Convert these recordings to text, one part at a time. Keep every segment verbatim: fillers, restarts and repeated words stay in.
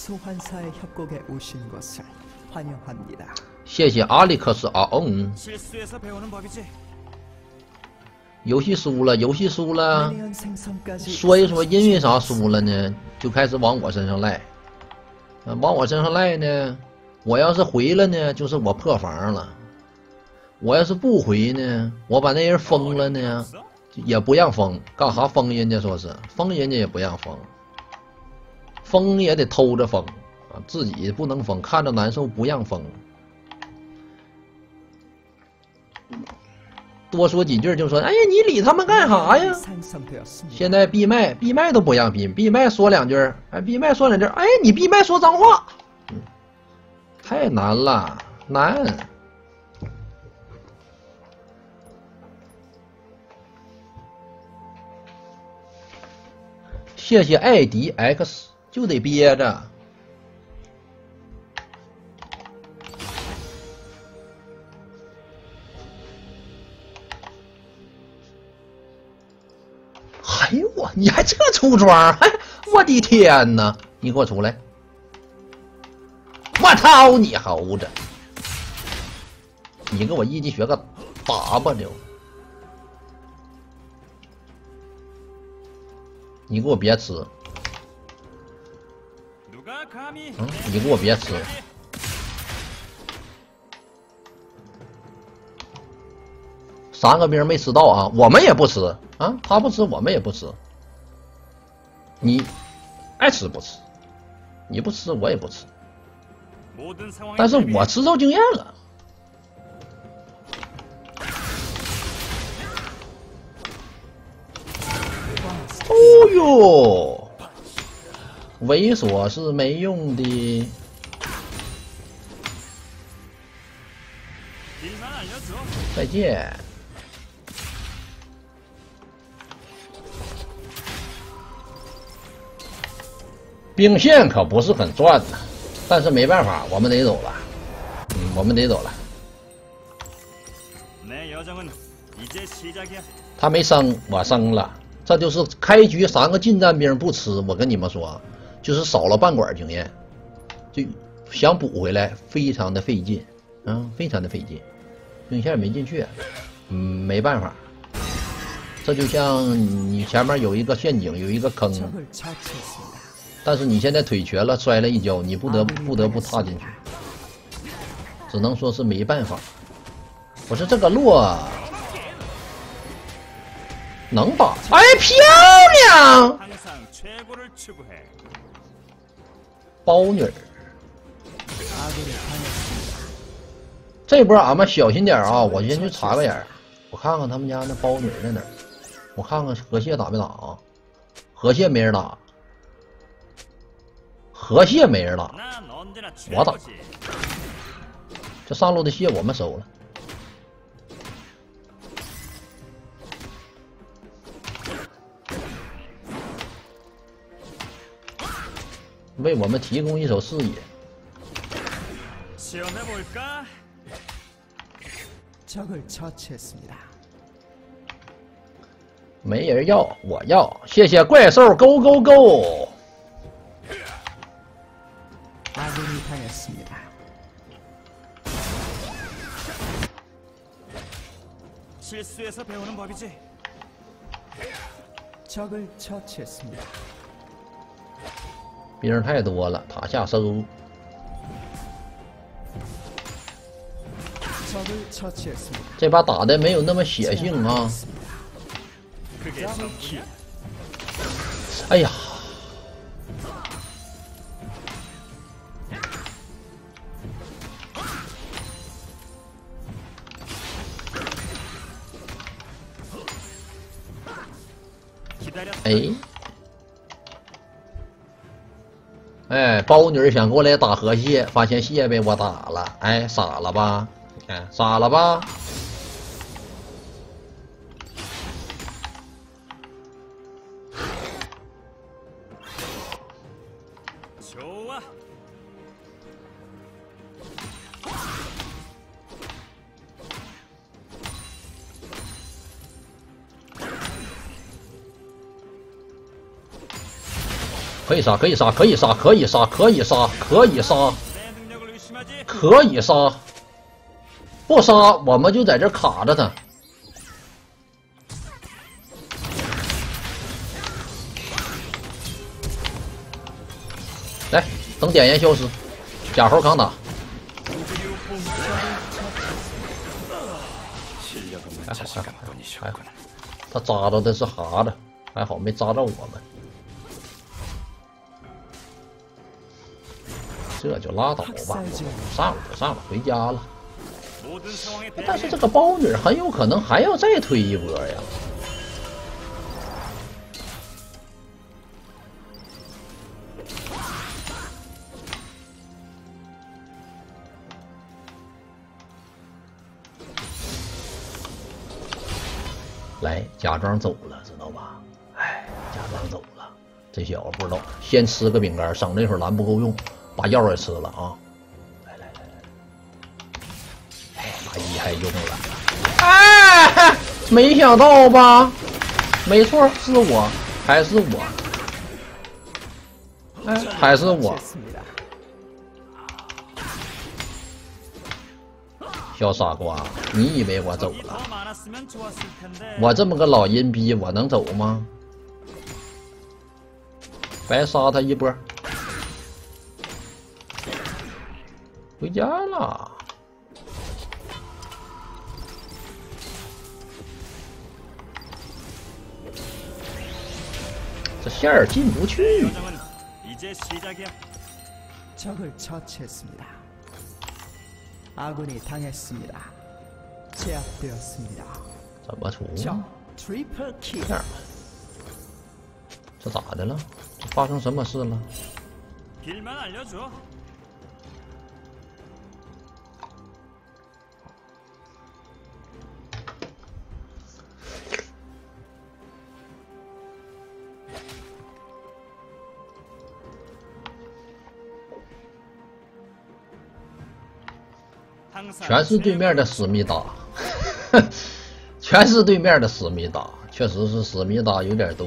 소환사의 협곡에 오신 것을 환영합니다. 谢谢阿里克斯啊，嗯。 실수에서 배우는 법이지. 游戏输了，游戏输了，所以说因为啥输了呢？就开始往我身上赖，啊，往我身上赖呢。我要是回了呢，就是我破防了；我要是不回呢，我把那人封了呢，也不让封，干啥封人家？说是封人家也不让封，封也得偷着封啊，自己不能封，看着难受不让封。 多说几句就说，哎呀，你理他们干啥呀？现在闭麦，闭麦都不让闭，闭麦说两句，哎，闭麦说两句，哎，你闭麦说脏话，嗯，太难了，难。谢谢艾迪 X， 就得憋着。 哎呦我，你还这出装？哎，我的天哪！你给我出来！我操你猴子！你给我一级学个 W！ 你给我别吃！嗯，你给我别吃！三个兵没吃到啊，我们也不吃。 啊，他不吃，我们也不吃。你爱吃不吃，你不吃我也不吃。但是我吃到经验了。哦呦，猥琐是没用的。再见。 兵线可不是很赚呐，但是没办法，我们得走了。嗯，我们得走了。他没升，我升了。这就是开局三个近战兵不吃，我跟你们说，就是少了半管经验，就想补回来非常的费劲，嗯，非常的费劲。兵线没进去，嗯，没办法。这就像你前面有一个陷阱，有一个坑。 但是你现在腿瘸了，摔了一跤，你不得不得不踏进去，只能说是没办法。我说这个洛能把，哎，漂亮，包女儿。这波俺们小心点啊！我先去查个眼，我看看他们家那包女在哪儿，我看看河蟹打没打啊？河蟹没人打。 河蟹没人打，我打。这上路的蟹我们收了。为我们提供一手视野。没人要，我要。谢谢怪兽，Go Go Go！ 아군이 당했습니다. 실수에서 배우는 법이지. 적을 처치했습니다. 兵太多了，塔下收。 적을 처치했습니다. 这把打的没有那么血性啊！哎呀！ 哎，哎，包女想过来打河蟹，发现蟹被我打了，哎，傻了吧？哎，傻了吧？ 可以杀，可以杀，可以杀，可以杀，可以杀，可以杀， 내 능력을 의심하지? 可以杀。不杀，我们就在这卡着他。来，等点烟消失，假猴扛打。 还好还好还好，他扎着的是蛤蟆，还好没扎着我们。这就拉倒吧，上了就上了，回家了。 모든 상황에 但是 대응해. 这个包女很有可能还要再推一波呀。来，假装走了，知道吧？哎，假装走了。这小子不知道，先吃个饼干，省那会儿蓝不够用，把药也吃了啊！来来来来，哎，把一还用了。 哎，没想到吧？没错，是我，还是我，哎，还是我。 小傻瓜，你以为我走 적이 了？ 더 많았으면 좋았을 텐데. 我这么个老阴逼，我能走吗？白杀他一波，回家了。 这线儿进不去。 여정은 이제 시작이야. 적을 처치했습니다. 아군이 당했습니다. 제압되었습니다. 怎么出？ 적 트리플 킬. 这样吧，这咋的了？这发生什么事了？ 길만 알려줘. 全是对面的思密达，全是对面的思密达，确实是思密达有点多。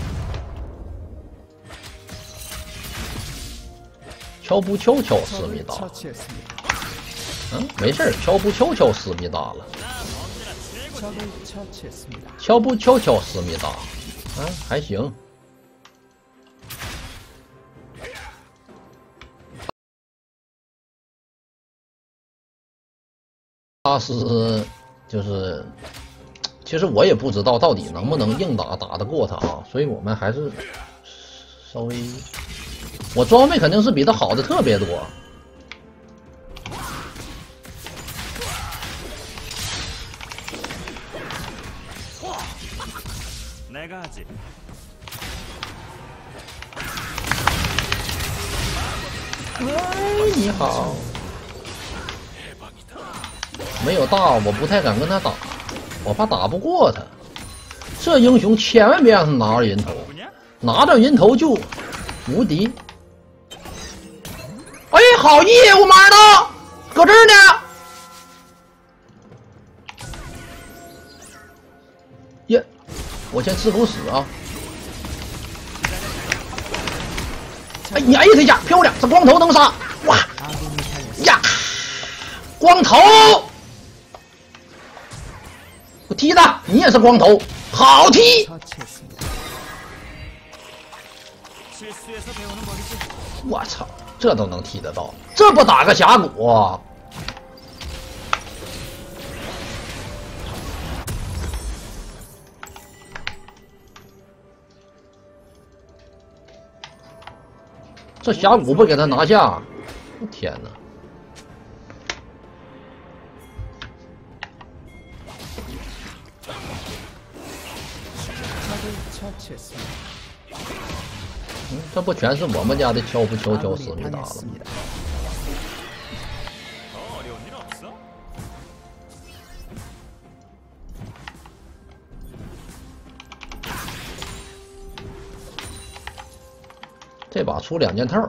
敲不敲敲思密 적을 达？ 처치했습니다. 嗯，没事儿，敲不敲敲思密达了？ 적을 처치했습니다. 敲不敲敲思密达？嗯，还行。 他是就是，其实我也不知道到底能不能硬打打得过他啊，所以我们还是稍微，我装备肯定是比他好的特别多。 내가 하지. 喂，你好。没有大，我不太敢跟他打，我怕打不过他。这英雄千万别让他拿着人头， 누구냐? 拿着人头就无敌。哎，好意，我马呢？搁这儿呢。耶，我先吃口屎啊！哎，你哎他一下，漂亮！这光头能杀，哇 아군이 당했습니다. 呀！光头，我踢他，你也是光头，好踢！ 처치했습니다. 실수해서 배우는 법이지. 我操，这都能踢得到，这不打个峡谷、啊？这峡谷不给他拿下，我天哪！ 적을 처치했습니다. 嗯，这不全是我们家的敲不敲敲思 아군이 密达了吗？ 당했습니다. 더 어려운 일 없어? 这把出两件套，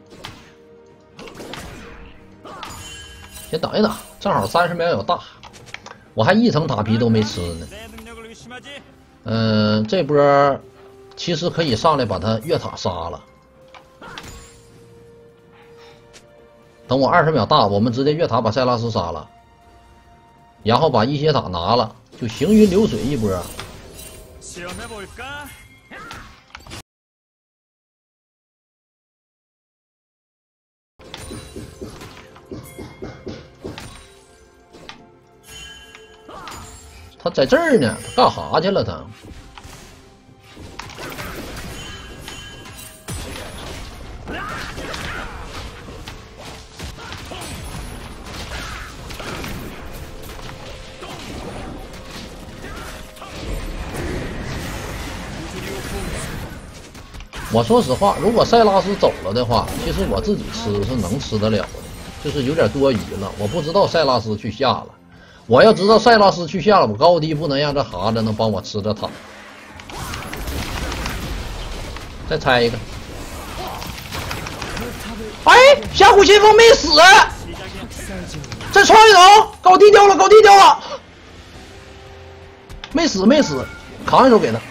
先等一等，正好三十秒有大，我还一层塔皮都没吃呢。 내 능력을 의심하지. 嗯、这波其实可以上来把他越塔杀了， 等我二十秒大，我们直接越塔把塞拉斯杀了，然后把一血塔拿了，就行云流水一波。 시험해볼까? 他在这儿呢，他干啥去了？他我说实话，如果塞拉斯走了的话，其实我自己吃是能吃得了的，就是有点多余了。我不知道塞拉斯去下了。 我要知道塞拉斯去下了，我高低不能让这哈子能帮我吃着塔。再拆一个。哎，峡谷先锋没死，再创一手，高低掉了，高低掉了，没死没死，扛一手给他。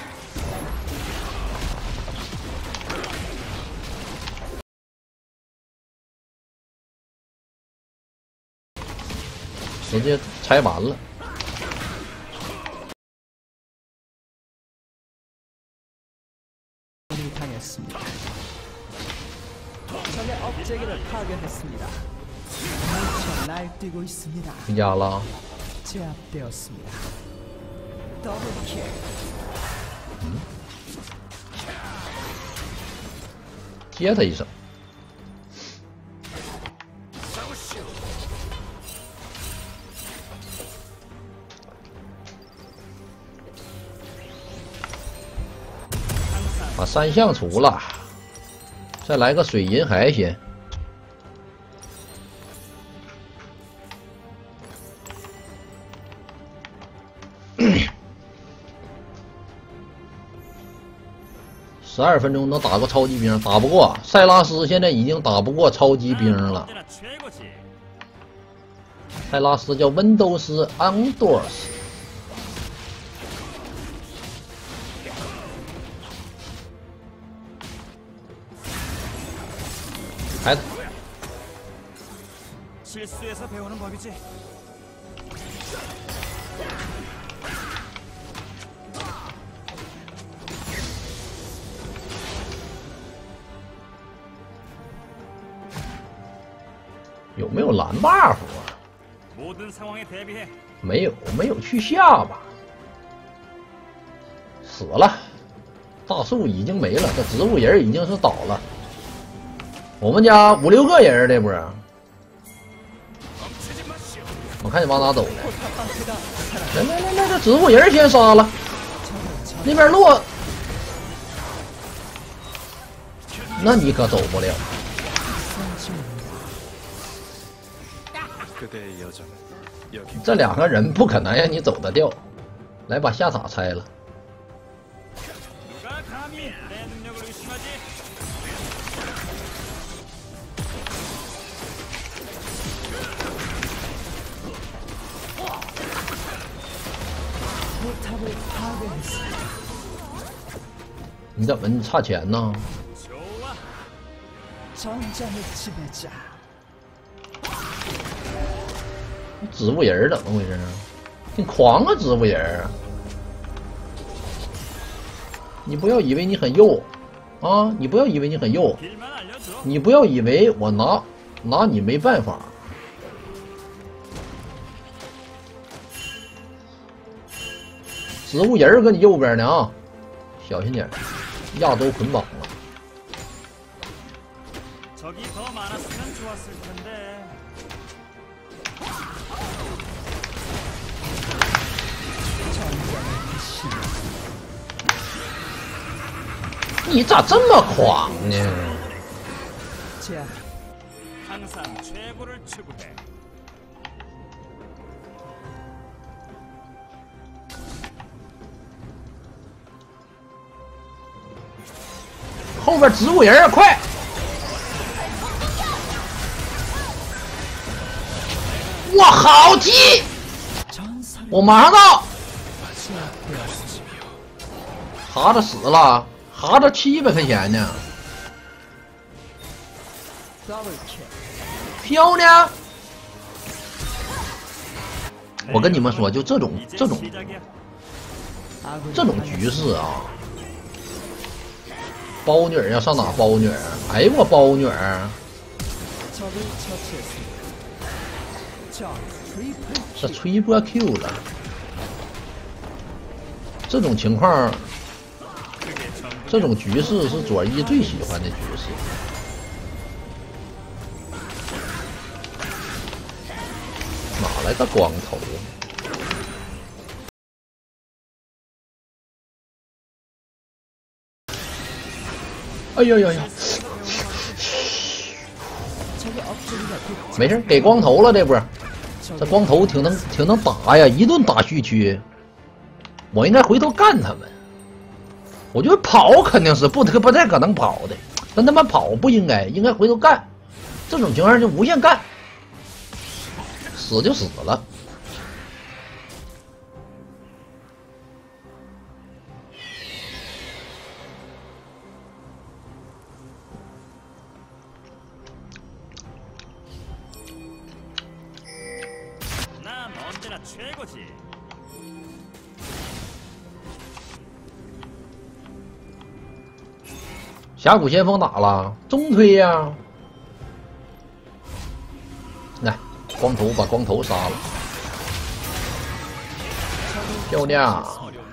直接拆完了。 당했습니다. 적의 업체계를 파괴했습니다. 미쳐 날뛰고 있습니다. 回家了。 제압되었습니다. 더블킬. 接他一手。 把三项除了，再来个水银还行。十二分钟能打过超级兵，打不过。塞拉斯现在已经打不过超级兵了。塞拉斯叫温都斯安多斯。 孩子， 실수에서 배우는 법이지. 有没有蓝 buff 啊？ 모든 상황에 대비해. 没有，没有去下吧？死了，大树已经没了，这植物人已经是倒了。 我们家五六个人这波，我看你往哪走呢？来来来来，这植物人先杀了，那边落，那你可走不了。这两个人不可能让你走得掉。来，把下塔拆了。 你怎么你差钱呢？植物人怎么回事啊？挺狂啊，植物人！你不要以为你很右啊！你不要以为你很右，你不要以为我拿拿你没办法。 植物人搁你右边呢啊，小心点，亚洲捆绑了。你咋这么狂呢？ 后边植物人快！哇，好踢！我马上到。哈子死了，哈子七百块钱呢。 漂亮！我跟你们说，就这种这种这种局势啊，包女儿要上哪包女儿？哎呦我包女儿！是吹波 Q 了。这种情况，这种局势是左一最喜欢的局势。哪来个光头？哎呀呀呀！没事，给光头了这波。这光头挺能挺能打呀，一顿打虚区。我应该回头干他们。我觉得跑肯定是不不不太可能跑的，但他妈跑不应该，应该回头干。这种情况就无限干，死就死了。峡谷先锋打了，中推呀、啊！来，光头把光头杀了，漂亮！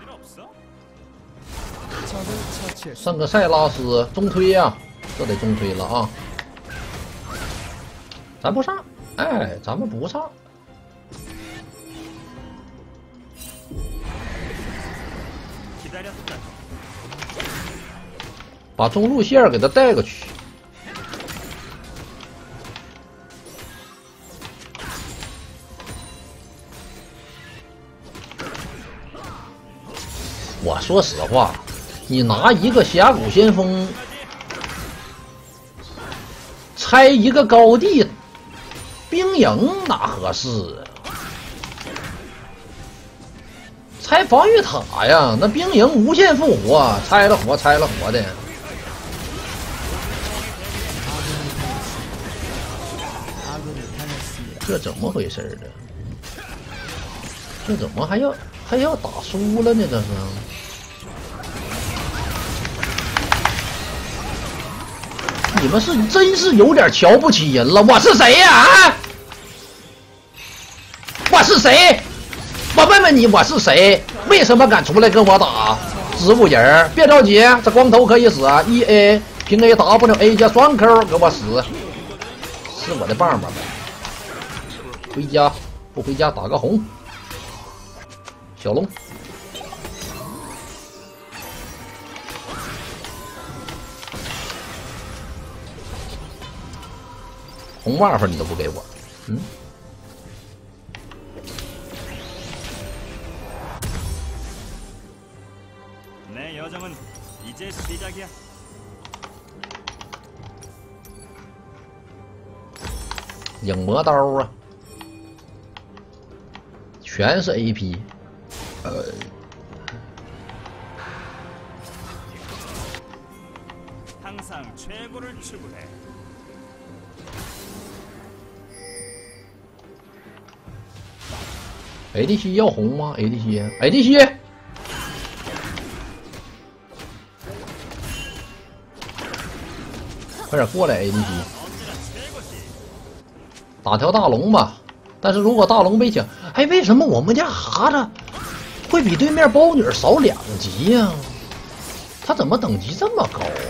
上个塞拉斯中推呀、啊，这得中推了啊！咱不上，哎，咱们不上。把中路线给他带过去。我说实话，你拿一个峡谷先锋拆一个高地兵营哪合适啊？拆防御塔呀，那兵营无限复活，拆了活，拆了活的。这怎么回事呢？这怎么还要还要打输了呢？这是？你们是真是有点瞧不起人了！我是谁呀？啊！我是谁？我问问你，我是谁？为什么敢出来跟我打？植物人，别着急，这光头可以使啊 ！E A 平 A W A 加双 Q 给我使，是我的棒棒呗。回家不回家打个红，小龙。红袜子你都不给我，嗯。影魔刀啊，全是 A P， 呃，A D C 要红吗 ？A D C，A D C， 快点过来 ！A D C， 打条大龙吧。但是如果大龙被抢，哎，为什么我们家蛤蟆会比对面包女少两级呀、啊？他怎么等级这么高啊？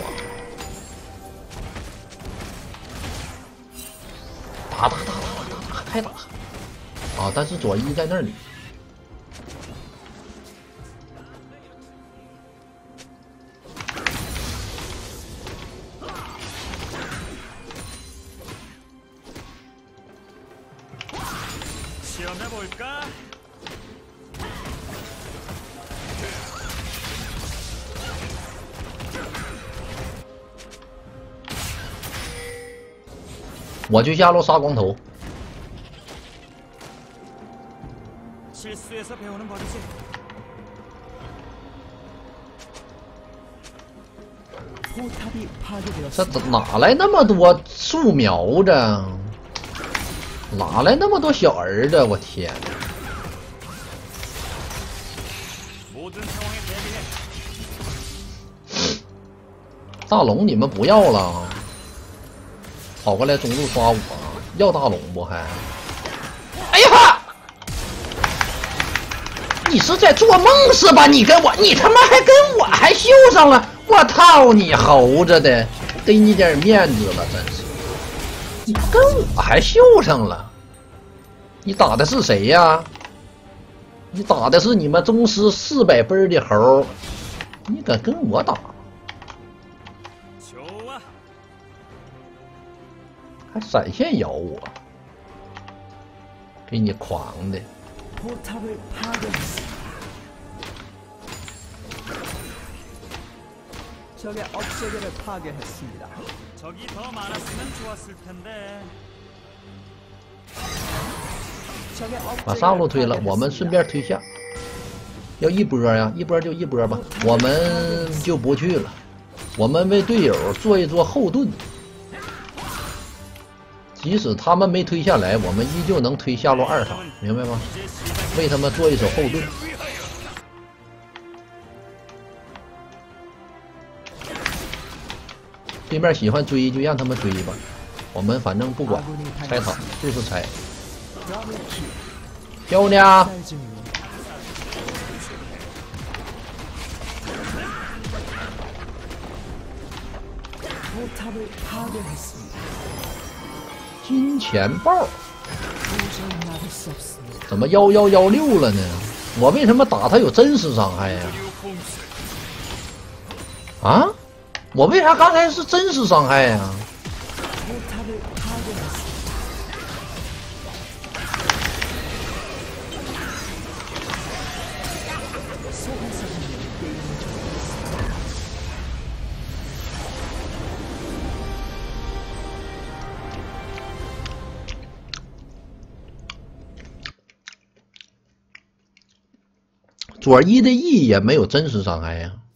打打打打打打，开打！啊，但是左一在那里。我就下路杀光头。 실수에서 배우는 법이지. 포탑이 파괴되었습니다. 这哪来那么多树苗子？ 哪来那么多小儿子？我天！ 모든 상황에 대비해. 大龙你们不要了，跑过来中路抓我，要大龙不还？哎呀！你是在做梦是吧？你跟我，你他妈还跟我还秀上了！我操你猴子的，给你点面子了，真是！你跟我还秀上了？你打的是谁呀？你打的是你们宗师四百分的猴，你敢跟我打？ 좋아. 还闪现咬我，给你狂的！ 포탑을 파괴했습니다. 적의 억제기를 파괴했습니다. 적이 더 많았으면 좋았을 텐데. 把上路推了，我们顺便推下。要一波呀，一波就一波吧，我们就不去了。我们为队友做一做后盾，即使他们没推下来，我们依旧能推下路二塔，明白吗？为他们做一手后盾。对面喜欢追就让他们追吧，我们反正不管，拆塔就是拆。 漂亮！ 金钱豹怎么幺幺幺六了呢？我为什么打他有真实伤害呀？啊？我为啥刚才是真实伤害呀？ 左一的 E 也没有真实伤害呀、啊。